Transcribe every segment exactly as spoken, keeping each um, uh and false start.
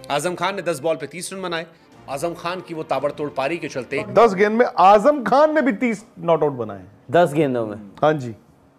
आजम खान ने दस बॉल पे तीस रन बनाए। आजम खान की वो ताबड़तोड़ पारी के चलते दस गेंद में आजम खान ने भी तीस नॉट आउट बनाए। दस गेंदों में, हाँ जी,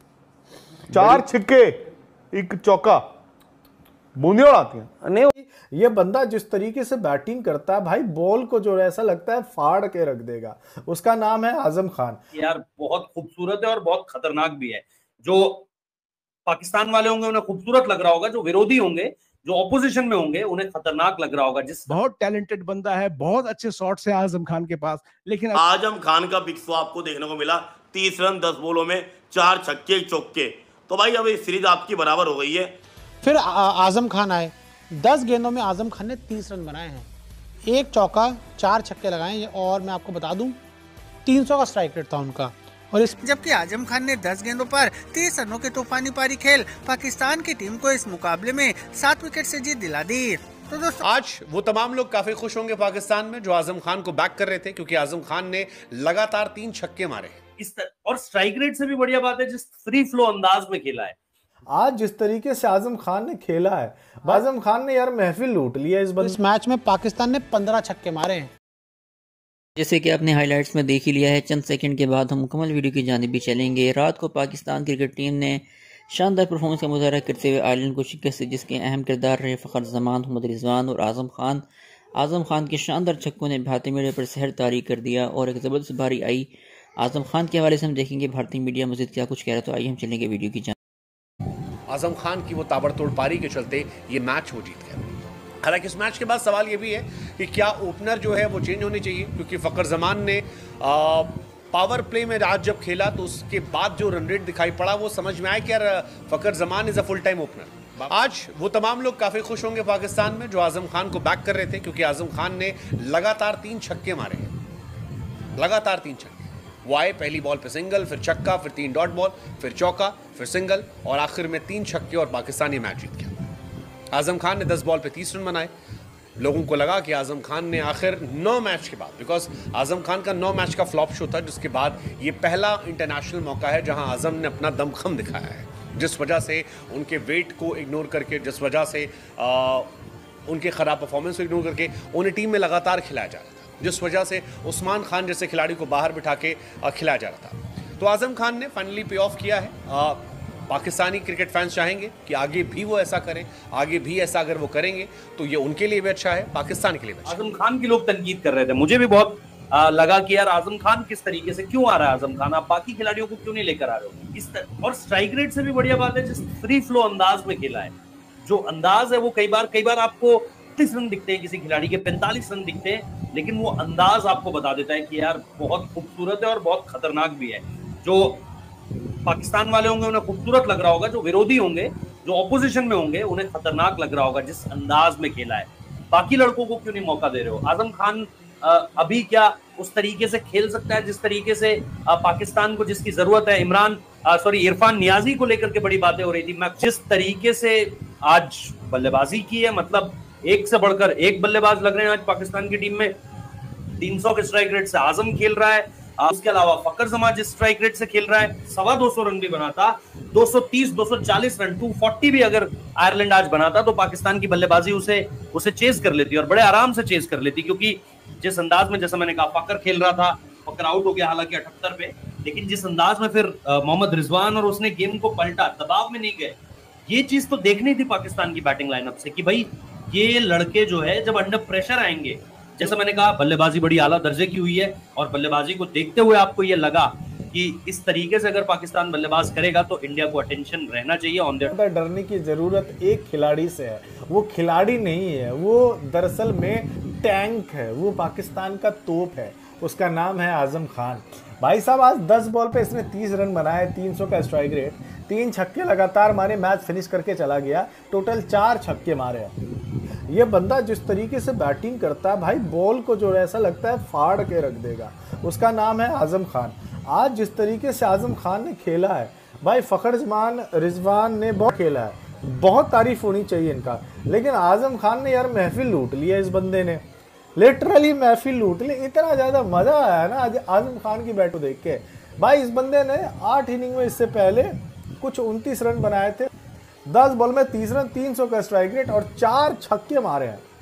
चार छिक्के, एक चौका, बूंदियां उड़ाती हैं। नहीं, ये बंदा जिस तरीके से बैटिंग करता है भाई, बॉल को जो ऐसा लगता है फाड़ के रख देगा। उसका नाम है आजम खान। यार बहुत खूबसूरत है और बहुत खतरनाक भी है। जो पाकिस्तान वाले होंगे उन्हें खूबसूरत लग रहा होगा, जो विरोधी होंगे, जो ऑपोजिशन में होंगे, उन्हें खतरनाक लग रहा होगा। जिस बहुत टैलेंटेड बंदा है, बहुत अच्छे शॉट्स है आजम खान के पास, लेकिन आजम खान का बिग शो आपको देखने को मिला। तीस रन दस बॉलों में, चार छक्के चौके। तो भाई अब ये सीरीज आपकी बराबर हो गई है। फिर आजम खान आए, दस गेंदों में आजम खान ने तीस रन बनाए हैं, एक चौका, चार छक्के लगाए हैं, और मैं आपको बता दूं तीन सौ का स्ट्राइक रेट था उनका। और इस जबकि आजम खान ने दस गेंदों पर तीस रनों की तूफानी पारी खेल पाकिस्तान की टीम को इस मुकाबले में सात विकेट से जीत दिला दी। तो दोस्तों, आज वो तमाम लोग काफी खुश होंगे पाकिस्तान में जो आजम खान को बैक कर रहे थे, क्योंकि आजम खान ने लगातार तीन छक्के मारे हैं। इस तर... और स्ट्राइक रेट से भी बढ़िया बात है जिस फ्री फ्लो अंदाज में खेला है। आज जिस तरीके से आजम खान ने खेला है, आजम खान ने यार महफिल लूट लिया इस इस मैच में। पाकिस्तान ने पंद्रह छक्के मारे हैं। जैसे कि आपने हाइलाइट्स में देख ही लिया है, चंद सेकंड के बाद हम मुकम्मल वीडियो की जानिब भी चलेंगे। रात को पाकिस्तान क्रिकेट टीम ने शानदार परफॉर्मेंस का मुजाहरा करते हुए आयरलैंड को शिकस्त दी, जिसके अहम किरदार रहे फ़खर जमान, मोहम्मद रिजवान और आजम खान। आजम खान के शानदार छक्कों ने भारतीय मीडिया पर सहर तारी कर दिया और एक ज़बरदस्त बारी आई। आजम खान के हवाले से हम देखेंगे भारतीय मीडिया मज़ीद क्या कुछ कह रहा है, तो आइए हम चलेंगे वीडियो की जानिब। आजम खान की वो ताबड़तोड़ पारी के चलते ये मैच वो जीत गया। हालांकि इस मैच के बाद सवाल ये भी है कि क्या ओपनर जो है वो चेंज होनी चाहिए, क्योंकि फ़खर जमान ने आ, पावर प्ले में आज जब खेला तो उसके बाद जो रन रेट दिखाई पड़ा वो समझ में आया कि यार Fakhar Zaman is a full time opener. आज वो तमाम लोग काफ़ी खुश होंगे पाकिस्तान में जो आजम खान को बैक कर रहे थे, क्योंकि आजम खान ने लगातार तीन छक्के मारे हैं, लगातार तीन छक्के। वो आए पहली बॉल पे सिंगल, फिर छक्का, फिर तीन डॉट बॉल, फिर चौका, फिर सिंगल, और आखिर में तीन छक्के, और पाकिस्तान ये मैच जीत गया। आजम खान ने दस बॉल पे तीस रन बनाए। लोगों को लगा कि आजम खान ने आखिर नौ मैच के बाद, बिकॉज आजम खान का नौ मैच का फ्लॉप शो था, जिसके बाद ये पहला इंटरनेशनल मौका है जहां आजम ने अपना दमखम दिखाया है, जिस वजह से उनके वेट को इग्नोर करके, जिस वजह से आ, उनके ख़राब परफॉर्मेंस को इग्नोर करके उन्हें टीम में लगातार खिलाया जा रहा था, जिस वजह से उस्मान खान जैसे खिलाड़ी को बाहर बिठा के खिलाया जा रहा था। तो आजम खान ने फाइनली पे ऑफ किया है। आ, पाकिस्तानी क्रिकेट फैंस चाहेंगे कि आगे भी वो ऐसा करें, आगे भी ऐसा अगर वो करेंगे तो ये उनके लिए भी अच्छा है, पाकिस्तान के लिए भी अच्छा। आजम खान की लोग तनकीद कर रहे थे, मुझे भी बहुत आ, लगा कि यार आजम खान किस तरीके से क्यों आ रहा है, आजम खान आप बाकी खिलाड़ियों को क्यों नहीं लेकर आ रहे हो इस तर... और स्ट्राइक रेट से भी बढ़िया बात है जिस फ्री फ्लो अंदाज में खेला है। जो अंदाज है वो कई बार कई बार आपको तीस रन दिखते हैं, किसी खिलाड़ी के पैंतालीस रन दिखते हैं, लेकिन वो अंदाज आपको बता देता है कि यार बहुत खूबसूरत है और बहुत खतरनाक भी है। जो पाकिस्तान वाले होंगे उन्हें खूबसूरत लग रहा होगा, जो विरोधी होंगे, जो ऑपोजिशन में होंगे, उन्हें खतरनाक लग रहा होगा जिस अंदाज में खेला है। बाकी लड़कों को क्यों नहीं मौका दे रहे हो? आजम खान आ, अभी क्या उस तरीके से खेल सकता है जिस तरीके से आ, पाकिस्तान को जिसकी जरूरत है? इमरान सॉरी इरफान नियाजी को लेकर के बड़ी बातें हो रही थी। मैं जिस तरीके से आज बल्लेबाजी की है, मतलब एक से बढ़कर एक बल्लेबाज लग रहे हैं आज पाकिस्तान की टीम में। तीन सौ के स्ट्राइक रेट से आजम खेल रहा है, उसके अलावा फकर जमान जिस स्ट्राइक रेट से खेल रहा है, सवा दो सौ रन भी बनाता, दो सौ तीस दो सौ चालीस रन, दो सौ चालीस भी अगर आयरलैंड आज बनाता तो पाकिस्तान की बल्लेबाजी उसे उसे चेज कर लेती और बड़े आराम से चेज कर लेती, क्योंकि जिस अंदाज में, जैसा मैंने कहा, फकर खेल रहा था, फकर आउट हो गया हालांकि अठहत्तर पे, लेकिन जिस अंदाज में फिर मोहम्मद रिजवान और उसने गेम को पलटा, दबाव में नहीं गए, ये चीज तो देखनी थी पाकिस्तान की बैटिंग लाइनअप से कि भाई ये लड़के जो है जब अंडर प्रेशर आएंगे, जैसा मैंने कहा बल्लेबाजी बड़ी आला दर्जे की हुई है और बल्लेबाजी को देखते हुए आपको ये लगा कि इस तरीके से अगर पाकिस्तान बल्लेबाज करेगा तो इंडिया को अटेंशन रहना चाहिए ऑन द। डरने की जरूरत एक खिलाड़ी से है, वो खिलाड़ी नहीं है, वो दरअसल में टैंक है, वो पाकिस्तान का तोप है, उसका नाम है आजम खान। भाई साहब आज दस बॉल पे इसने तीस रन बनाए, तीन सौ का स्ट्राइक रेट, तीन छक्के लगातार मारे, मैच फिनिश करके चला गया, टोटल चार छक्के मारे। ये बंदा जिस तरीके से बैटिंग करता है भाई, बॉल को जो ऐसा लगता है फाड़ के रख देगा। उसका नाम है आजम खान। आज जिस तरीके से आजम खान ने खेला है भाई, फ़खर जमान रिजवान ने बहुत खेला है, बहुत तारीफ होनी चाहिए इनका, लेकिन आजम खान ने यार महफिल लूट लिया इस बंदे ने, लिटरली महफिल लूट ली। इतना ज़्यादा मज़ा आया ना आज आजम खान की बैट को देख के। भाई इस बंदे ने आठ इनिंग में इससे पहले कुछ उनतीस रन बनाए थे, दस बॉल में तीस रन, तीन सौ का स्ट्राइक रेट और चार छक्के मारे हैं।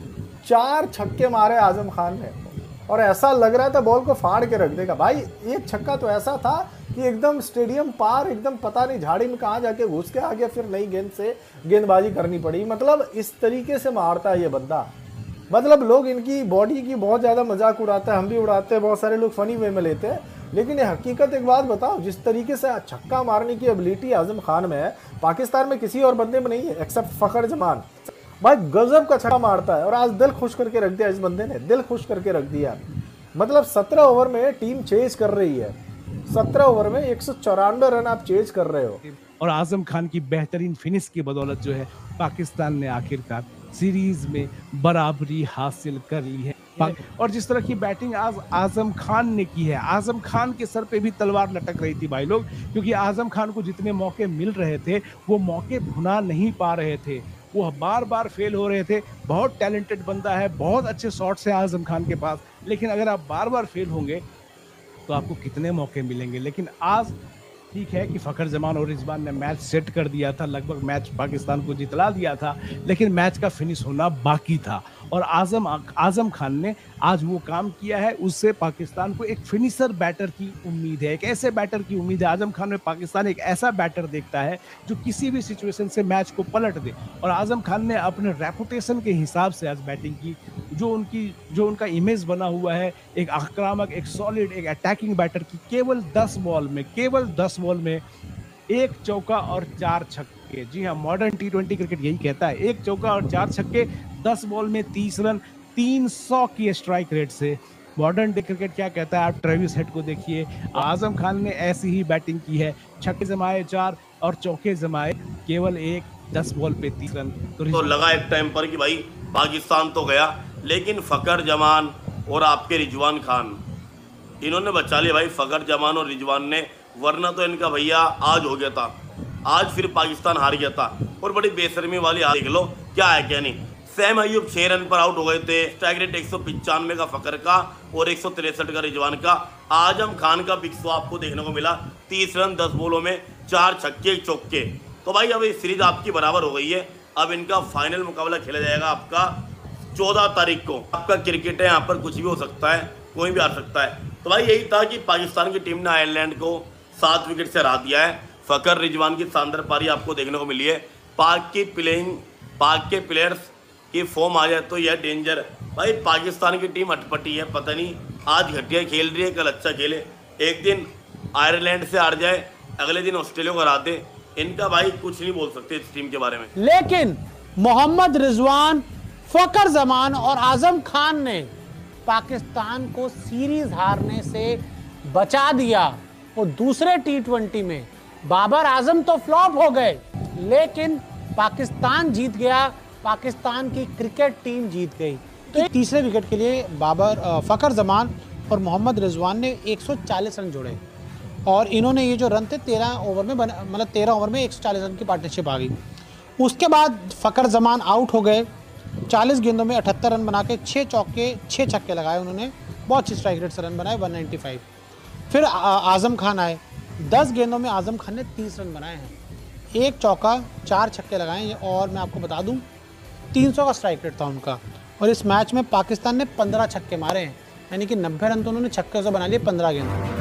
चार छक्के मारे आजम खान ने और ऐसा लग रहा था बॉल को फाड़ के रख देगा। भाई एक छक्का तो ऐसा था कि एकदम स्टेडियम पार, एकदम पता नहीं झाड़ी में कहाँ जाके घुस के आ गया, फिर नई गेंद से गेंदबाजी करनी पड़ी। मतलब इस तरीके से मारता है ये बंदा। मतलब लोग इनकी बॉडी की बहुत ज़्यादा मजाक उड़ाते हैं, हम भी उड़ाते हैं, बहुत सारे लोग फनी वे में लेते हैं, लेकिन ये हकीकत एक बात बताओ, जिस तरीके से छक्का मारने की एबिलिटी आजम खान में है, पाकिस्तान में किसी और बंदे में नहीं है एक्सेप्ट फखर जमान। भाई गजब का छक्का मारता है और आज दिल खुश करके रख दिया इस बंदे ने, दिल खुश करके रख दिया। मतलब सत्रह ओवर में टीम चेज कर रही है, सत्रह ओवर में एक सौ चौरानवे रन आप चेज कर रहे हो। और आजम खान की बेहतरीन फिनिश की बदौलत जो है पाकिस्तान ने आखिरकार सीरीज में बराबरी हासिल कर ली है। और जिस तरह की बैटिंग आज आजम खान ने की है, आजम खान के सर पे भी तलवार लटक रही थी भाई लोग, क्योंकि आजम खान को जितने मौके मिल रहे थे वो मौके भुना नहीं पा रहे थे, वो बार बार फेल हो रहे थे। बहुत टैलेंटेड बंदा है, बहुत अच्छे शॉट्स है आजम खान के पास, लेकिन अगर आप बार बार फेल होंगे तो आपको कितने मौके मिलेंगे। लेकिन आज ठीक है कि फखर जमान और रिजवान ने मैच सेट कर दिया था, लगभग मैच पाकिस्तान को जितला दिया था, लेकिन मैच का फिनिश होना बाकी था और आजम आजम खान ने आज वो काम किया है। उससे पाकिस्तान को एक फिनिशर बैटर की उम्मीद है, एक ऐसे बैटर की उम्मीद है। आजम खान में पाकिस्तान एक ऐसा बैटर देखता है जो किसी भी सिचुएशन से मैच को पलट दे, और आजम खान ने अपने रेपुटेशन के हिसाब से आज बैटिंग की। जो उनकी जो उनका इमेज बना हुआ है एक आक्रामक, एक सॉलिड, एक अटैकिंग बैटर की, केवल दस बॉल में केवल दस बॉल में एक चौका और चार छक्के। जी हाँ, मॉडर्न टी ट्वेंटी क्रिकेट यही कहता है, एक चौका और चार छक्के, दस बॉल में तीस रन, तीन सौ की स्ट्राइक रेट से। मॉडर्न डे क्रिकेट क्या कहता है, आप ट्रेविस हेड को देखिए, आजम खान ने ऐसी ही बैटिंग की है, छक्के जमाए चार और चौके जमाए केवल एक, दस बॉल पे तीस रन। तो, तो लगा एक टाइम पर कि भाई पाकिस्तान तो गया, लेकिन फखर जमान और आपके रिजवान खान इन्होंने बचा लिया भाई, फखर जमान और रिजवान ने, वरना तो इनका भैया आज हो गया था, आज फिर पाकिस्तान हार गया था। और बड़ी बेशर्मी वाली हार, देख लो क्या है क्या नहीं। सैम अयूब छह रन पर आउट हो गए थे, स्ट्राइक रेट एक सौ पिचानवे का फखर का और एक सौ तिरसठ का रिजवान का। आजम खान का बिग शो आपको देखने को मिला, तीस रन दस बॉलों में, चार छक्के चौके। तो भाई अब ये सीरीज आपकी बराबर हो गई है। अब इनका फाइनल मुकाबला खेला जाएगा आपका चौदह तारीख को। आपका क्रिकेट है, यहाँ पर कुछ भी हो सकता है, कोई भी आ सकता है। तो भाई यही था कि पाकिस्तान की टीम ने आयरलैंड को सात विकेट से हरा दिया है। फखर रिजवान की शानदार पारी आपको देखने को मिली है। पाक की प्लेइंग पाक के प्लेयर्स की फॉर्म आ जाए तो यह डेंजर। भाई पाकिस्तान की टीम अटपटी है, पता नहीं आज घटिया खेल रही है, कल अच्छा खेले। एक दिन आयरलैंड से हार जाए, अगले दिन ऑस्ट्रेलिया को हरा दे, इनका भाई कुछ नहीं बोल सकते इस टीम के बारे में। लेकिन मोहम्मद रिजवान, फखर जमान और आजम खान ने पाकिस्तान को सीरीज हारने से बचा दिया। और दूसरे टी ट्वेंटी में बाबर आजम तो फ्लॉप हो गए, लेकिन पाकिस्तान जीत गया, पाकिस्तान की क्रिकेट टीम जीत गई। तो तीसरे विकेट के लिए बाबर फखर जमान और मोहम्मद रिजवान ने एक सौ चालीस रन जोड़े और इन्होंने ये जो रन थे तेरह ओवर में मतलब तेरह ओवर में एक सौ चालीस रन की पार्टनरशिप आ गई। उसके बाद फखर जमान आउट हो गए, चालीस गेंदों में अठहत्तर रन बना के छः चौके छः छक्के लगाए उन्होंने, बहुत अच्छी स्ट्राइक रेट से रन बनाए एक सौ पचानवे। फिर आजम खान आए, दस गेंदों में आजम खान ने तीस रन बनाए हैं, एक चौका चार छक्के लगाए और मैं आपको बता दूं तीन सौ का स्ट्राइक रेट था उनका। और इस मैच में पाकिस्तान ने पंद्रह छक्के मारे हैं, यानी कि नब्बे रन तो उन्होंने छक्के से बना लिए पंद्रह गेंदों।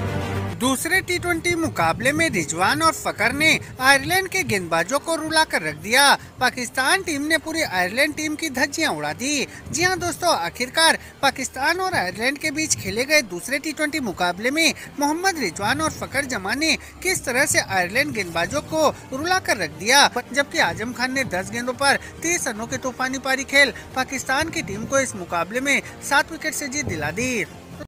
दूसरे टी ट्वेंटी मुकाबले में रिजवान और फखर ने आयरलैंड के गेंदबाजों को रुला कर रख दिया। पाकिस्तान टीम ने पूरी आयरलैंड टीम की धज्जियां उड़ा दी। जी हां दोस्तों, आखिरकार पाकिस्तान और आयरलैंड के बीच खेले गए दूसरे टी ट्वेंटी मुकाबले में मोहम्मद रिजवान और फखर जमान ने किस तरह से आयरलैंड गेंदबाजों को रुला कर रख दिया, जबकि आजम खान ने दस गेंदों पर तीस रनों की तूफानी पारी खेल पाकिस्तान की टीम को इस मुकाबले में सात विकेट से जीत दिला दी।